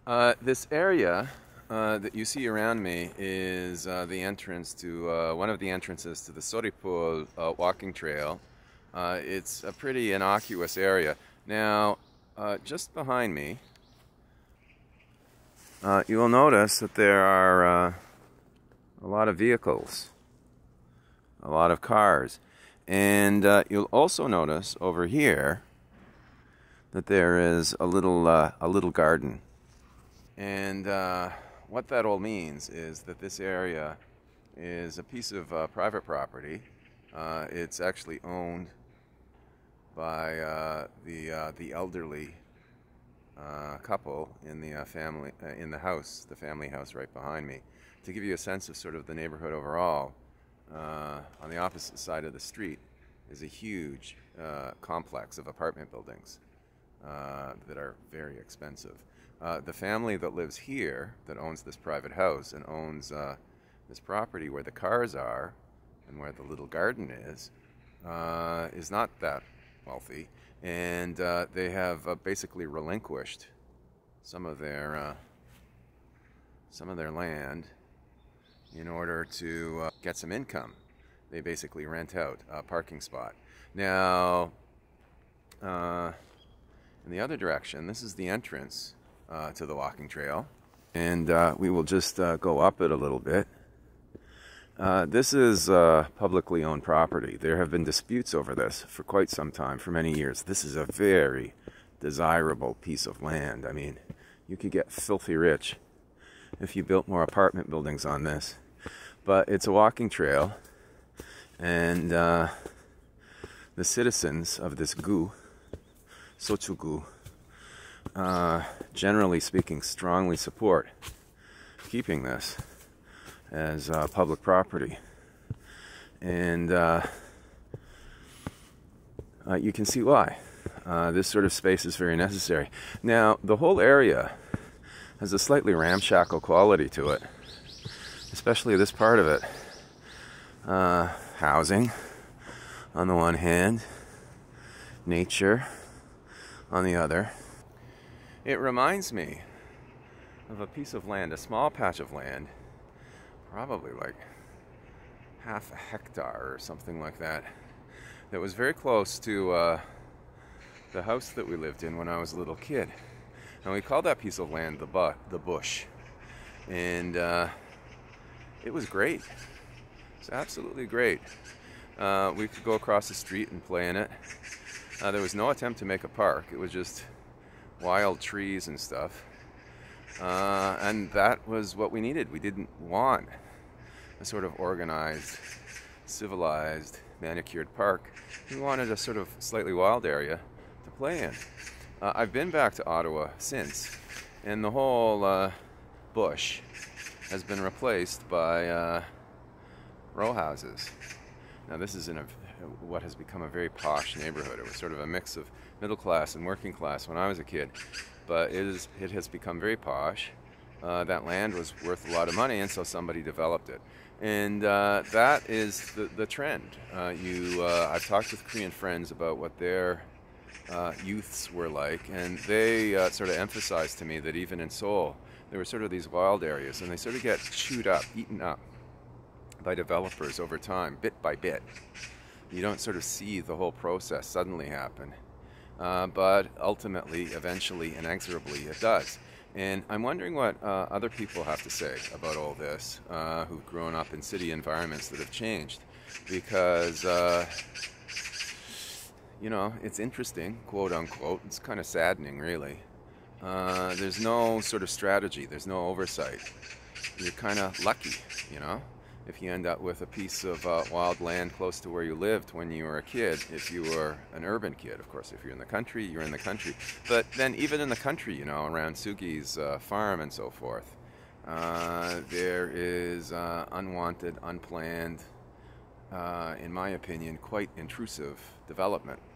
This area that you see around me is the entrance to one of the entrances to the Seoul walking trail. It's a pretty innocuous area. Now, just behind me, you will notice that there are a lot of vehicles, a lot of cars, and you'll also notice over here that there is a little garden. And what that all means is that this area is a piece of private property. It's actually owned by the elderly couple in the family in the house, the family house right behind me. To give you a sense of sort of the neighborhood overall, on the opposite side of the street is a huge complex of apartment buildings that are very expensive. The family that lives here, that owns this private house and owns this property where the cars are and where the little garden is not that wealthy, and they have basically relinquished some of their land in order to get some income. They basically rent out a parking spot. Now, in the other direction, this is the entrance to the walking trail, and we will just go up it a little bit. This is publicly owned property. There have been disputes over this for quite some time, for many years. This is a very desirable piece of land. I mean, you could get filthy rich if you built more apartment buildings on this. But it's a walking trail, and the citizens of this gu, Sochu-gu, generally speaking, strongly support keeping this as public property. And you can see why. This sort of space is very necessary. Now, the whole area has a slightly ramshackle quality to it, especially this part of it. Housing on the one hand, nature on the other. It reminds me of a piece of land, a small patch of land, probably like half a hectare or something like that, that was very close to the house that we lived in when I was a little kid. And we called that piece of land the bush. And it was great. It's absolutely great. We could go across the street and play in it. There was no attempt to make a park. It was just wild trees and stuff. And that was what we needed. We didn't want a sort of organized, civilized, manicured park. We wanted a sort of slightly wild area to play in. I've been back to Ottawa since, and the whole bush has been replaced by row houses. Now this is in what has become a very posh neighborhood. It was sort of a mix of middle class and working class when I was a kid, but it has become very posh. That land was worth a lot of money, and so somebody developed it. And that is the trend. I've talked with Korean friends about what their youths were like, and they sort of emphasized to me that even in Seoul, there were sort of these wild areas, and they sort of get chewed up, eaten up by developers over time, bit by bit. You don't sort of see the whole process suddenly happen, but ultimately, eventually, inexorably, it does. And I'm wondering what other people have to say about all this, who've grown up in city environments that have changed, because you know, it's interesting, quote unquote. It's kind of saddening, really. There's no sort of strategy. There's no oversight. You're kind of lucky, you know, if you end up with a piece of wild land close to where you lived when you were a kid. If you were an urban kid, of course, if you're in the country, you're in the country. But then even in the country, you know, around Sugi's farm and so forth, there is unwanted, unplanned, in my opinion, quite intrusive development.